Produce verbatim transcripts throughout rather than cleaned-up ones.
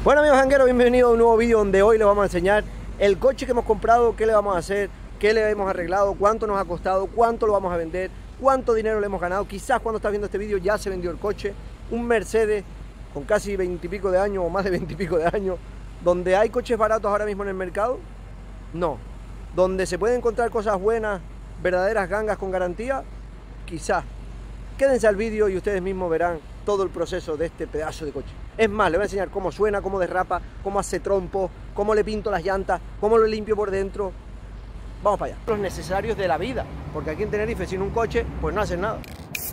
Bueno amigos jangueros, bienvenidos a un nuevo vídeo donde hoy les vamos a enseñar el coche que hemos comprado, qué le vamos a hacer, qué le hemos arreglado, cuánto nos ha costado, cuánto lo vamos a vender, cuánto dinero le hemos ganado. Quizás cuando estás viendo este vídeo ya se vendió el coche, un Mercedes con casi veintipico de años o más de veintipico de años. Donde hay coches baratos ahora mismo en el mercado, no. Donde se pueden encontrar cosas buenas, verdaderas gangas con garantía, quizás. Quédense al vídeo y ustedes mismos verán todo el proceso de este pedazo de coche. Es más, les voy a enseñar cómo suena, cómo derrapa, cómo hace trompo, cómo le pinto las llantas, cómo lo limpio por dentro. Vamos para allá. Los necesarios de la vida, porque aquí en Tenerife sin un coche, pues no hacen nada.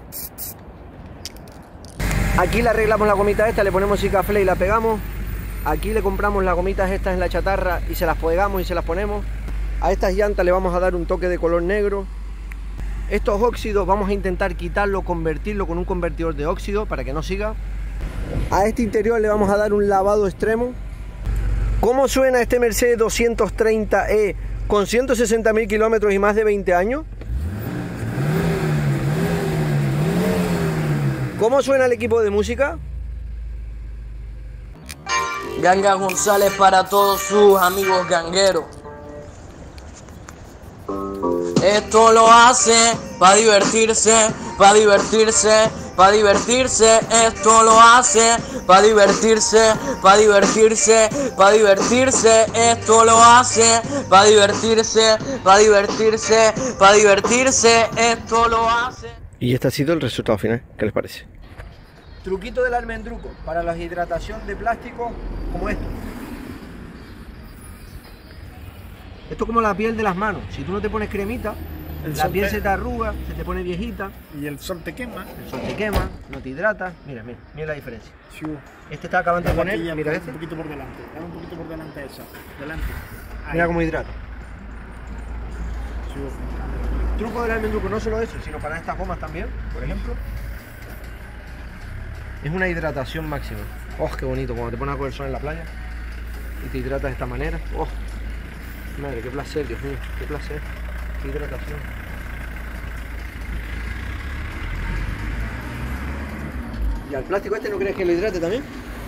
Aquí le arreglamos la gomita esta, le ponemos Sikaflex y la pegamos. Aquí le compramos las gomitas estas en la chatarra y se las pegamos y se las ponemos. A estas llantas le vamos a dar un toque de color negro. Estos óxidos vamos a intentar quitarlo, convertirlo con un convertidor de óxido para que no siga. A este interior le vamos a dar un lavado extremo. ¿Cómo suena este Mercedes doscientos treinta E con ciento sesenta mil kilómetros y más de veinte años? ¿Cómo suena el equipo de música? Ganga González para todos sus amigos gangueros. Esto lo hace para divertirse, para divertirse, para divertirse. Esto lo hace para divertirse, para divertirse, para divertirse. Esto lo hace para divertirse, para divertirse, para divertirse. Esto lo hace. Y este ha sido el resultado final. ¿Qué les parece? Truquito del almendruco para la hidratación de plástico como esto. Esto es como la piel de las manos. Si tú no te pones cremita, el la piel te... se te arruga, se te pone viejita. Y el sol te quema. El sol te quema, no te hidrata. Mira, mira, mira la diferencia. Sí. Este está acabando de poner, mira, mira este. Un poquito por delante, dale un poquito por delante esa. Delante. Ahí. Mira cómo hidrata. Sí. Truco del almendruco, no solo eso, sino para estas gomas también, por ejemplo. Es una hidratación máxima. Oh, qué bonito cuando te pones a coger sol en la playa y te hidratas de esta manera. Oh, madre, qué placer, Dios mío, qué placer, qué hidratación. ¿Y al plástico este no crees que lo hidrate también?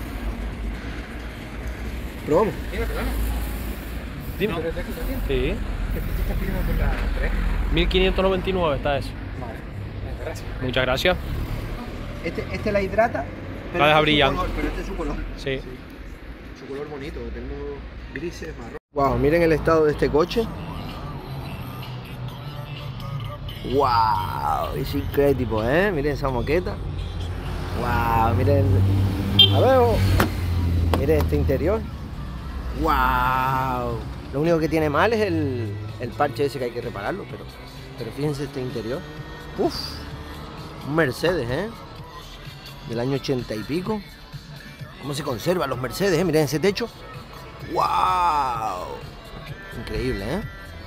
Probamos. Dime, perdona. Dime. No, ¿desde aquí también? Sí. ¿Qué te estás pidiendo por la tres? mil quinientos noventa y nueve está eso. Vale, gracias. Muchas gracias. Este, este la hidrata, pero, La deja este brillante. color, pero este es su color. Sí. Sí. Su color bonito, tenemos grises, marrón. Wow, miren el estado de este coche. Wow, es increíble, ¿eh? Miren esa moqueta. Wow, miren. A ver, miren este interior. Wow. Lo único que tiene mal es el, el parche ese que hay que repararlo, pero, pero fíjense este interior. Uf, un Mercedes, ¿eh? Del año ochenta y pico. ¿Cómo se conservan los Mercedes, eh? Miren ese techo. ¡Wow! Increíble, ¿eh?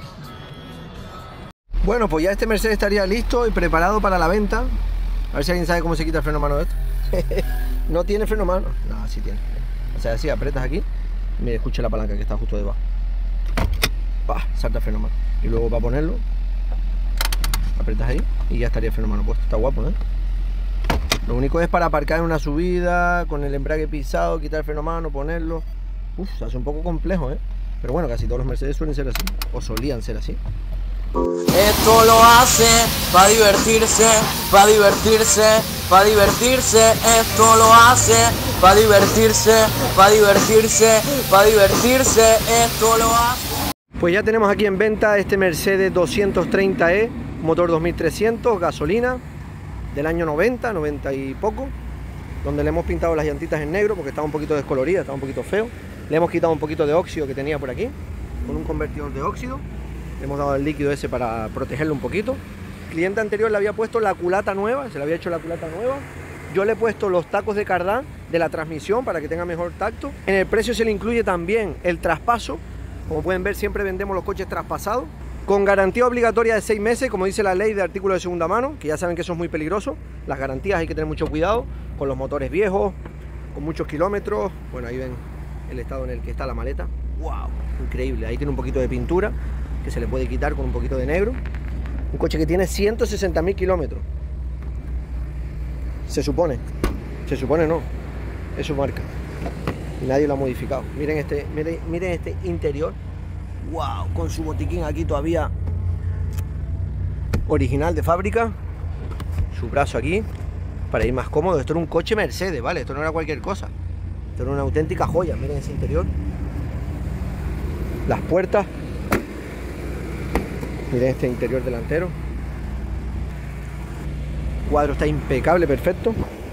Bueno, pues ya este Mercedes estaría listo y preparado para la venta. A ver si alguien sabe cómo se quita el freno a mano de esto. ¿No tiene freno a mano? No, sí tiene. O sea, así apretas aquí. Mira, escucha la palanca que está justo debajo. ¡Pah! Salta el freno a mano. Y luego para ponerlo, apretas ahí y ya estaría el freno a mano puesto. Está guapo, ¿eh? Lo único es para aparcar en una subida, con el embrague pisado, quitar el freno a mano, ponerlo. Uf, se hace un poco complejo, ¿eh? Pero bueno, casi todos los Mercedes suelen ser así, o solían ser así. Esto lo hace para divertirse, para divertirse, para divertirse. Esto lo hace para divertirse, para divertirse, para divertirse. Esto lo hace. Pues ya tenemos aquí en venta este Mercedes doscientos treinta E, motor dos mil trescientos, gasolina. Del año noventa, noventa y poco, donde le hemos pintado las llantitas en negro porque estaba un poquito descolorida, estaba un poquito feo. Le hemos quitado un poquito de óxido que tenía por aquí, con un convertidor de óxido. Le hemos dado el líquido ese para protegerlo un poquito. El cliente anterior le había puesto la culata nueva, se le había hecho la culata nueva. Yo le he puesto los tacos de cardán de la transmisión para que tenga mejor tacto. En el precio se le incluye también el traspaso. Como pueden ver, siempre vendemos los coches traspasados. Con garantía obligatoria de seis meses, como dice la ley de artículos de segunda mano, que ya saben que eso es muy peligroso. Las garantías hay que tener mucho cuidado con los motores viejos, con muchos kilómetros. Bueno, ahí ven el estado en el que está la maleta. ¡Wow! Increíble. Ahí tiene un poquito de pintura que se le puede quitar con un poquito de negro. Un coche que tiene ciento sesenta mil kilómetros. Se supone. Se supone no. Es su marca. y nadie lo ha modificado. Miren este, miren, miren este interior. Wow, con su botiquín aquí todavía original de fábrica. Su brazo aquí para ir más cómodo. Esto era un coche Mercedes, ¿vale? Esto no era cualquier cosa. Esto era una auténtica joya. Miren ese interior. Las puertas. Miren este interior delantero. El cuadro está impecable, perfecto.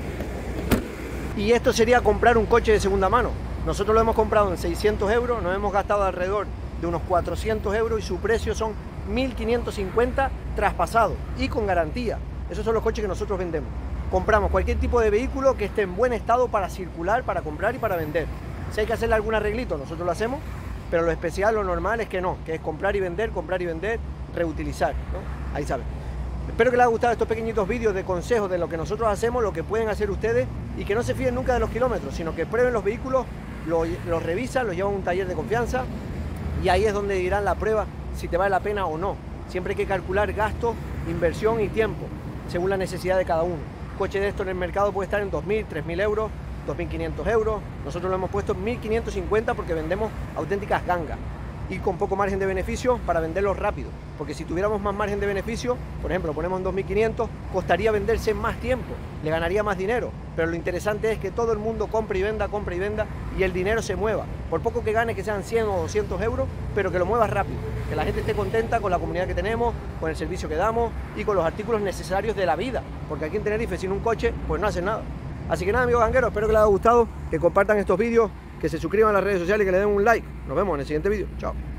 Y esto sería comprar un coche de segunda mano. Nosotros lo hemos comprado en seiscientos euros, nos hemos gastado alrededor de unos cuatrocientos euros y su precio son mil quinientos cincuenta traspasado y con garantía. Esos son los coches que nosotros vendemos. Compramos cualquier tipo de vehículo que esté en buen estado para circular, para comprar y para vender. Si hay que hacerle algún arreglito, nosotros lo hacemos, pero lo especial, lo normal es que no, que es comprar y vender, comprar y vender, reutilizar, ¿no? Ahí saben. Espero que les haya gustado estos pequeñitos vídeos de consejos de lo que nosotros hacemos, lo que pueden hacer ustedes y que no se fíen nunca de los kilómetros, sino que prueben los vehículos, los, los revisan, los llevan a un taller de confianza y ahí es donde dirán la prueba si te vale la pena o no. Siempre hay que calcular gasto, inversión y tiempo, según la necesidad de cada uno. Un coche de esto en el mercado puede estar en dos mil, tres mil euros, dos mil quinientos euros. Nosotros lo hemos puesto en mil quinientos cincuenta porque vendemos auténticas gangas y con poco margen de beneficio para venderlos rápido. Porque si tuviéramos más margen de beneficio, por ejemplo, lo ponemos en dos mil quinientos, costaría venderse en más tiempo, le ganaría más dinero. Pero lo interesante es que todo el mundo compre y venda, compre y venda y el dinero se mueva. Por poco que gane, que sean cien o doscientos euros, pero que lo muevas rápido. Que la gente esté contenta con la comunidad que tenemos, con el servicio que damos y con los artículos necesarios de la vida. Porque aquí en Tenerife, sin un coche, pues no hacen nada. Así que nada, amigos gangueros, espero que les haya gustado, que compartan estos vídeos, que se suscriban a las redes sociales y que le den un like. Nos vemos en el siguiente vídeo. Chao.